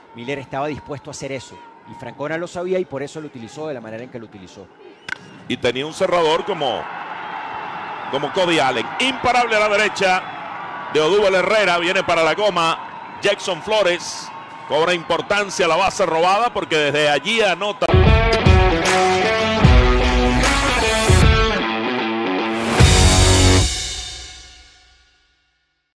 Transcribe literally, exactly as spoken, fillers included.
Miller estaba dispuesto a hacer eso. Y Francona lo sabía y por eso lo utilizó de la manera en que lo utilizó. Y tenía un cerrador como, como Cody Allen. Imparable a la derecha de Odúbel Herrera. Viene para la goma Jackson Flores. Cobra importancia la base robada porque desde allí anota.